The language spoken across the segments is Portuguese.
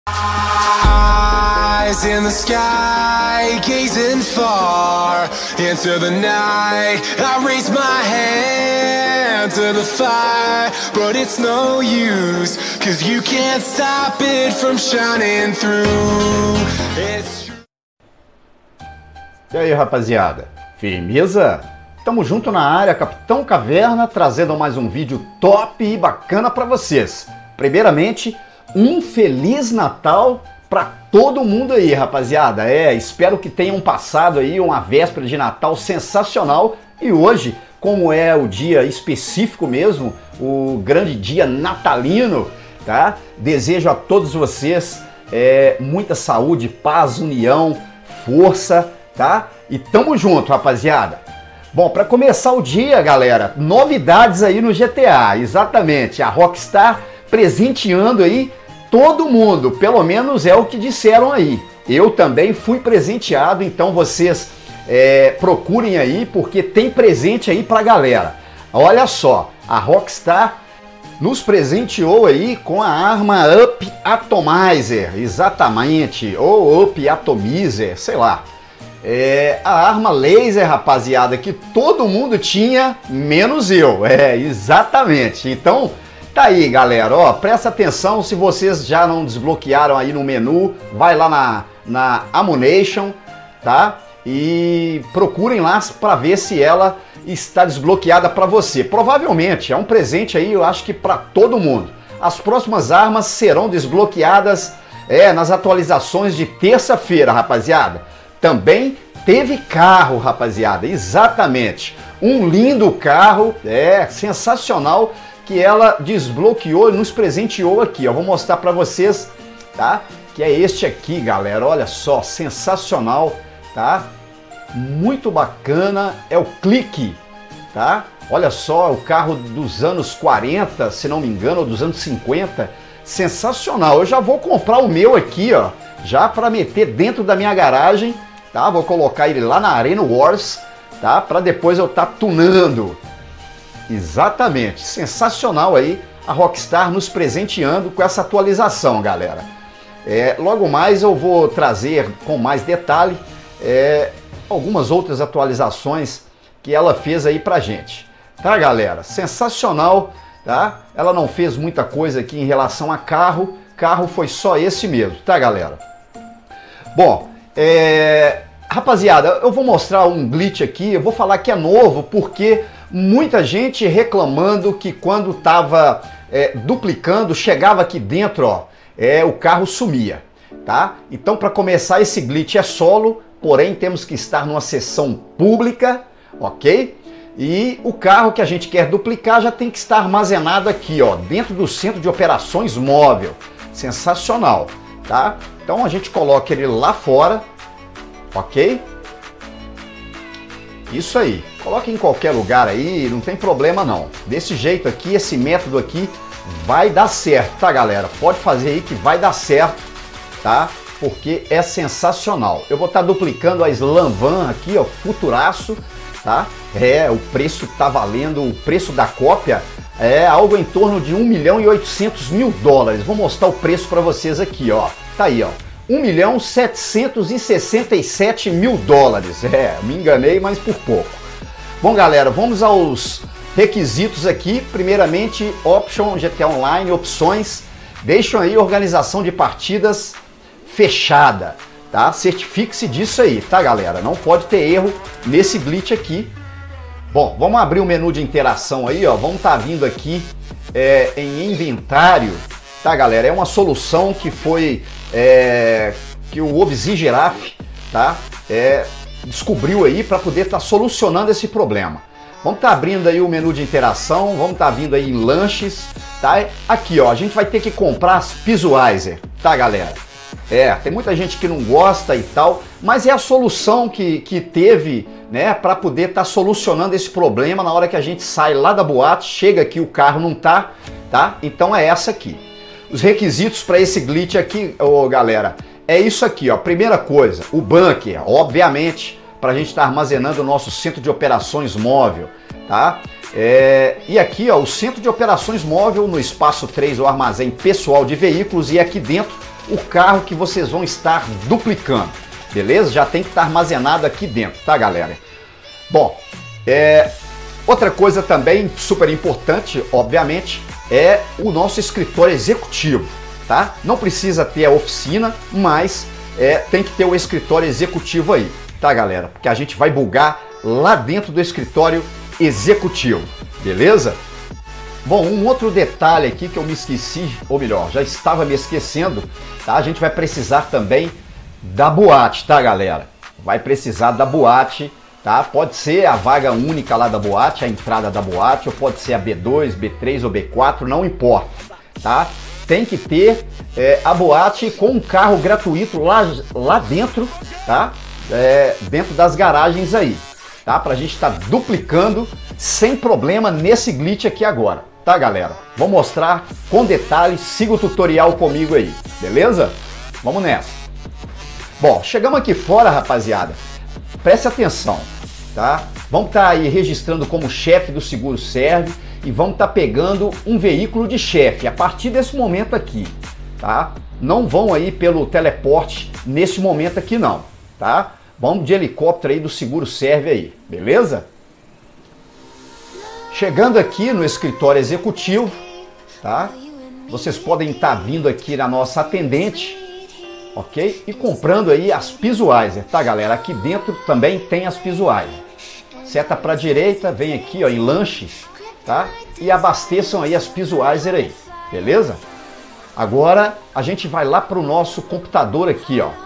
Eyes in the sky, gazing far into the night. I raise my hand to the fire, but it's no use, 'cause you can't stop it from shining through. E aí, rapaziada? Firmeza? Tamo junto na área, Capitão Caverna, trazendo mais um vídeo top e bacana pra vocês. Primeiramente, um Feliz Natal pra todo mundo aí, rapaziada. Espero que tenham passado aí uma véspera de Natal sensacional. E hoje, como é o dia específico mesmo, o grande dia natalino, tá? Desejo a todos vocês muita saúde, paz, união, força, tá? E tamo junto, rapaziada. Bom, para começar o dia, galera, novidades aí no GTA. Exatamente, a Rockstar presenteando aí todo mundo, pelo menos é o que disseram aí. Eu também fui presenteado, então vocês procurem aí, porque tem presente aí pra galera. Olha só, a Rockstar nos presenteou aí com a arma Up Atomizer, exatamente, ou Up Atomizer, sei lá. A arma laser, rapaziada, que todo mundo tinha, menos eu. Exatamente. Então, tá aí, galera, ó, presta atenção, se vocês já não desbloquearam aí no menu, vai lá na Ammunition, tá? E procurem lá para ver se ela está desbloqueada para você. Provavelmente, é um presente aí, eu acho que para todo mundo. As próximas armas serão desbloqueadas nas atualizações de terça-feira, rapaziada. Também teve carro, rapaziada, exatamente. Um lindo carro, sensacional, que ela desbloqueou e nos presenteou aqui, ó. Vou mostrar para vocês, tá? Que é este aqui, galera. Olha só, sensacional, tá? Muito bacana, é o Clique, tá? Olha só, o carro dos anos 40, se não me engano, ou dos anos 50. Sensacional. Eu já vou comprar o meu aqui, ó, já para meter dentro da minha garagem, tá? Vou colocar ele lá na Arena Wars, tá? Para depois eu estar tunando. Exatamente, sensacional aí a Rockstar nos presenteando com essa atualização, galera. Logo mais eu vou trazer com mais detalhe algumas outras atualizações que ela fez aí pra gente, tá, galera? Sensacional, tá? Ela não fez muita coisa aqui em relação a carro foi só esse mesmo, tá, galera? Bom, rapaziada, eu vou mostrar um glitch aqui, eu vou falar que é novo porque muita gente reclamando que quando tava duplicando, chegava aqui dentro, ó, o carro sumia, tá? Então, para começar, esse glitch é solo, porém temos que estar numa sessão pública, ok? E o carro que a gente quer duplicar já tem que estar armazenado aqui, ó, dentro do centro de operações móvel. Sensacional, tá? Então a gente coloca ele lá fora, ok? Isso aí, coloque em qualquer lugar aí, não tem problema não. Desse jeito aqui, esse método aqui vai dar certo, tá, galera? Pode fazer aí que vai dar certo, tá? Porque é sensacional. Eu vou estar duplicando a Slam Van aqui, ó, futuraço, tá? O preço tá valendo, o preço da cópia é algo em torno de $1.800.000. Vou mostrar o preço para vocês aqui, ó. Tá aí, ó. $1.767.000. Me enganei, mas por pouco. Bom, galera, vamos aos requisitos aqui. Primeiramente, Option GTA Online, opções. Deixam aí organização de partidas fechada, tá? Certifique-se disso aí, tá, galera? Não pode ter erro nesse glitch aqui. Bom, vamos abrir o menu de interação aí, ó. Vamos estar vindo aqui em inventário, tá, galera? É uma solução que foi que o Obzigiraf, tá? Descobriu aí para poder estar solucionando esse problema. Vamos estar abrindo aí o menu de interação, vamos estar vindo aí em lanches, tá? Aqui, ó, a gente vai ter que comprar as Pisuizer, tá, galera? Tem muita gente que não gosta e tal, mas é a solução que teve, né, para poder estar solucionando esse problema na hora que a gente sai lá da boate, chega aqui, o carro não tá? Então é essa aqui. Os requisitos para esse glitch aqui, galera, é isso aqui, ó. Primeira coisa, o bunker, obviamente, para a gente estar armazenando o nosso centro de operações móvel, tá? E aqui, ó, o centro de operações móvel no espaço 3, o armazém pessoal de veículos, e aqui dentro o carro que vocês vão estar duplicando, beleza? Já tem que estar armazenado aqui dentro, tá, galera? Bom, outra coisa também super importante, obviamente, é o nosso escritório executivo, tá? Não precisa ter a oficina, mas tem que ter o escritório executivo aí, tá, galera? Porque a gente vai bugar lá dentro do escritório executivo, beleza? Bom, um outro detalhe aqui que eu me esqueci, ou melhor, já estava me esquecendo, tá? A gente vai precisar também da boate, tá, galera? Vai precisar da boate, tá? Pode ser a vaga única lá da boate, a entrada da boate, ou pode ser a B2, B3 ou B4, não importa, tá? Tem que ter a boate com um carro gratuito lá dentro, tá? Dentro das garagens aí, tá? Pra gente estar duplicando sem problema nesse glitch aqui agora, tá, galera? Vou mostrar com detalhes, siga o tutorial comigo aí, beleza? Vamos nessa. Bom, chegamos aqui fora, rapaziada. Preste atenção, tá? Vamos estar aí registrando como chefe do Seguro Serve e vamos estar pegando um veículo de chefe a partir desse momento aqui, tá? Não vão aí pelo teleporte nesse momento aqui não, tá? Vamos de helicóptero aí do Seguro Serve aí, beleza? Chegando aqui no escritório executivo, tá? Vocês podem estar vindo aqui na nossa atendente, ok? E comprando aí as Pisuizer, tá, galera? Aqui dentro também tem as Pisuizer. Seta para a direita, vem aqui, ó, em lanches, tá? E abasteçam aí as Pisuizer aí, beleza? Agora a gente vai lá para o nosso computador aqui, ó.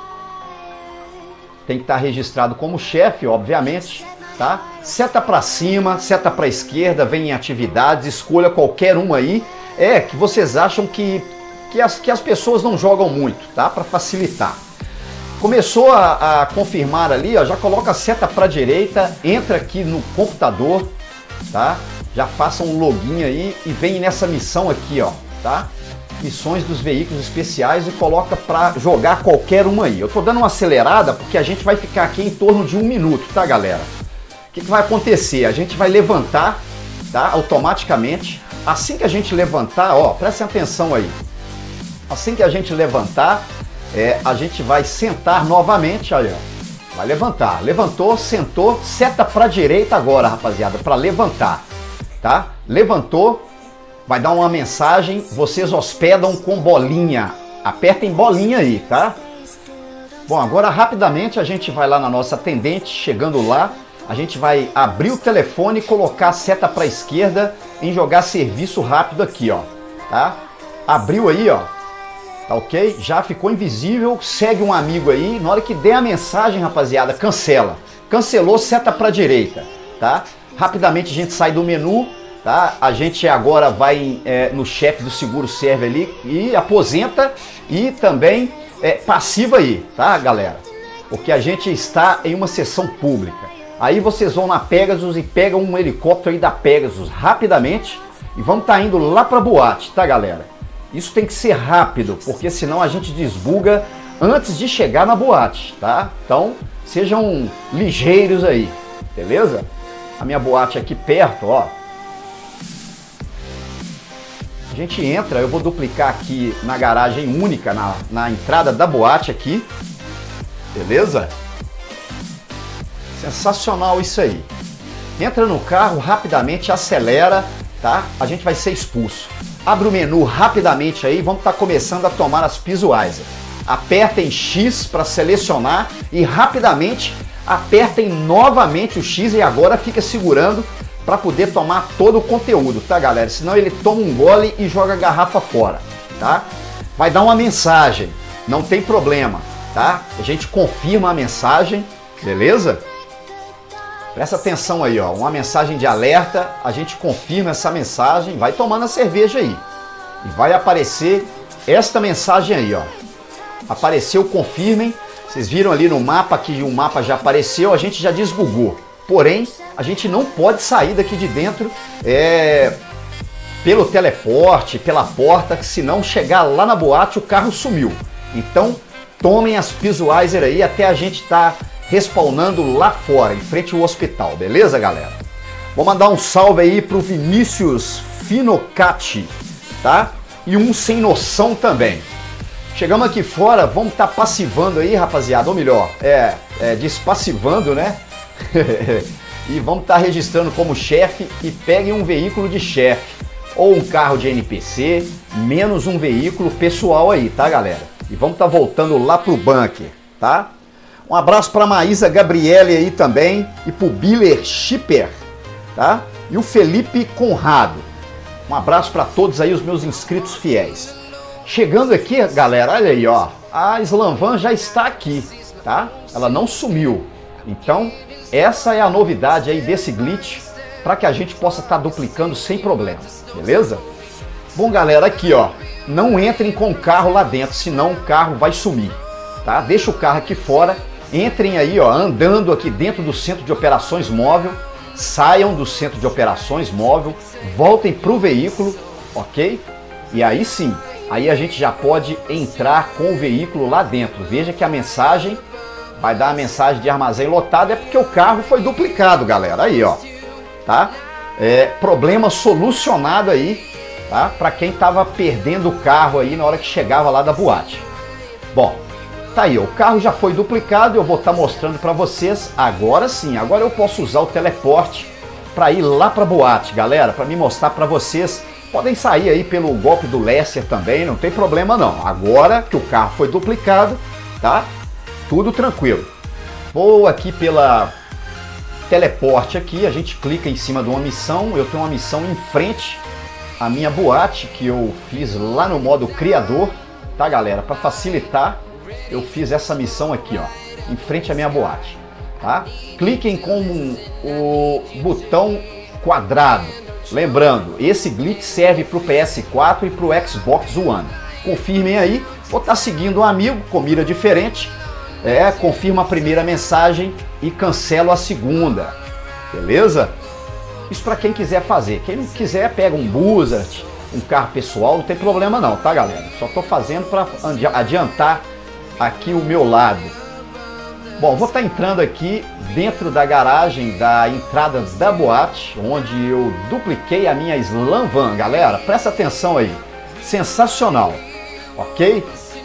Tem que estar registrado como chefe, obviamente, tá? Seta para cima, seta para esquerda, vem em atividades, escolha qualquer uma aí. Que vocês acham que as pessoas não jogam muito, tá? Para facilitar. Começou a confirmar ali, ó, já coloca a seta para a direita, entra aqui no computador, tá? Já faça um login aí e vem nessa missão aqui, ó, tá? Missões dos veículos especiais e coloca para jogar qualquer uma aí. Eu tô dando uma acelerada porque a gente vai ficar aqui em torno de 1 minuto, tá, galera? O que vai acontecer? A gente vai levantar, tá? Automaticamente. Assim que a gente levantar, ó, prestem atenção aí. Assim que a gente levantar, a gente vai sentar novamente, olha, vai levantar. Levantou, sentou, seta para a direita agora, rapaziada, para levantar, tá? Levantou. Vai dar uma mensagem, vocês hospedam com bolinha. Apertem bolinha aí, tá? Bom, agora rapidamente a gente vai lá na nossa atendente, chegando lá, a gente vai abrir o telefone e colocar a seta para a esquerda em jogar serviço rápido aqui, ó, tá? Abriu aí, ó, tá ok? Já ficou invisível, segue um amigo aí, na hora que der a mensagem, rapaziada, cancela. Cancelou, seta para a direita, tá? Rapidamente a gente sai do menu. Tá? A gente agora vai no chefe do Seguro Serve ali e aposenta e também passiva aí, tá, galera? Porque a gente está em uma sessão pública. Aí vocês vão na Pegasus e pegam um helicóptero aí da Pegasus rapidamente e vamos estar indo lá para a boate, tá, galera? Isso tem que ser rápido, porque senão a gente desbuga antes de chegar na boate, tá? Então sejam ligeiros aí, beleza? A minha boate aqui perto, ó. A gente entra, eu vou duplicar aqui na garagem única, na entrada da boate aqui, beleza? Sensacional isso aí. Entra no carro rapidamente, acelera, tá? A gente vai ser expulso. Abre o menu rapidamente aí, vamos estar começando a tomar as Pisuizer. Apertem X para selecionar e rapidamente apertem novamente o X e agora fica segurando para poder tomar todo o conteúdo, tá, galera? Senão ele toma um gole e joga a garrafa fora, tá? Vai dar uma mensagem, não tem problema, tá? A gente confirma a mensagem, beleza? Presta atenção aí, ó, uma mensagem de alerta, a gente confirma essa mensagem, vai tomando a cerveja aí. E vai aparecer esta mensagem aí, ó. Apareceu, confirmem. Vocês viram ali no mapa que o mapa já apareceu, a gente já desbugou. Porém, a gente não pode sair daqui de dentro pelo teleporte, pela porta, que senão chegar lá na boate o carro sumiu. Então, tomem as Pisuizer aí até a gente estar respawnando lá fora, em frente ao hospital, beleza, galera? Vou mandar um salve aí pro Vinícius Finocati, tá? E um sem noção também. Chegamos aqui fora, vamos estar passivando aí, rapaziada, ou melhor, despassivando, né? E vamos estar registrando como chefe e peguem um veículo de chefe, ou um carro de NPC, menos um veículo pessoal aí, tá, galera? E vamos estar voltando lá pro bunker, tá? Um abraço para Maísa Gabriele aí também, e pro Biller Schipper, tá? E o Felipe Conrado. Um abraço para todos aí, os meus inscritos fiéis. Chegando aqui, galera, olha aí, ó, a Slanvan já está aqui, tá? Ela não sumiu. Então, essa é a novidade aí desse glitch, para que a gente possa estar duplicando sem problemas, beleza? Bom, galera, aqui, ó, não entrem com o carro lá dentro, senão o carro vai sumir, tá? Deixa o carro aqui fora, entrem aí, ó, andando aqui dentro do centro de operações móvel, saiam do centro de operações móvel, voltem para o veículo, ok? E aí sim, aí a gente já pode entrar com o veículo lá dentro. Veja que a mensagem vai dar a mensagem de armazém lotado, é porque o carro foi duplicado, galera. Aí, ó, tá? Problema solucionado aí, tá? Para quem tava perdendo o carro aí na hora que chegava lá da boate. Bom, tá aí, o carro já foi duplicado, eu vou estar mostrando para vocês. Agora sim, agora eu posso usar o teleporte para ir lá para boate, galera, para me mostrar para vocês. Podem sair aí pelo golpe do Lesser também, não tem problema não. Agora que o carro foi duplicado, tá? Tudo tranquilo. Vou aqui pela teleporte aqui, a gente clica em cima de uma missão. Eu tenho uma missão em frente à minha boate que eu fiz lá no modo criador, tá, galera? Para facilitar, eu fiz essa missão aqui, ó, em frente à minha boate, tá? Cliquem com o botão quadrado. Lembrando, esse glitch serve para o PS4 e para o Xbox One. Confirmem aí, vou estar seguindo um amigo com mira diferente. Confirma a primeira mensagem e cancelo a segunda, beleza? Isso para quem quiser fazer. Quem não quiser, pega um Buzzard, um carro pessoal, não tem problema não, tá, galera? Só tô fazendo para adiantar aqui o meu lado. Bom, vou estar entrando aqui dentro da garagem da entrada da boate, onde eu dupliquei a minha Slanvan, galera. Presta atenção aí, sensacional, ok?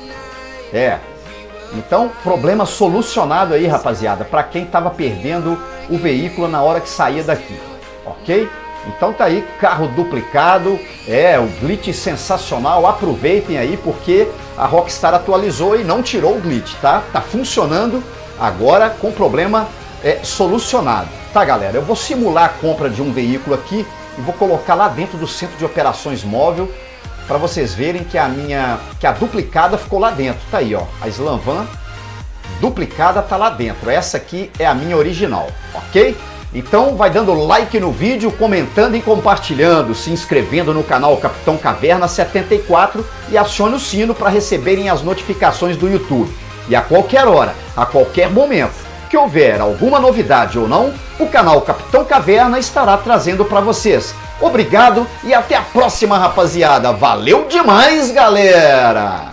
Então, problema solucionado aí, rapaziada, para quem estava perdendo o veículo na hora que saía daqui, ok? Então tá aí, carro duplicado, o glitch sensacional, aproveitem aí porque a Rockstar atualizou e não tirou o glitch, tá? Tá funcionando agora com problema solucionado, tá, galera? Eu vou simular a compra de um veículo aqui e vou colocar lá dentro do centro de operações móvel, para vocês verem que a duplicada ficou lá dentro. Tá aí, ó, a Slanvan duplicada tá lá dentro. Essa aqui é a minha original, ok? Então vai dando like no vídeo, comentando e compartilhando, se inscrevendo no canal Capitão Caverna 74 e acione o sino para receberem as notificações do YouTube. E a qualquer hora, a qualquer momento que houver alguma novidade ou não, o canal Capitão Caverna estará trazendo para vocês. Obrigado e até a próxima, rapaziada. Valeu demais, galera!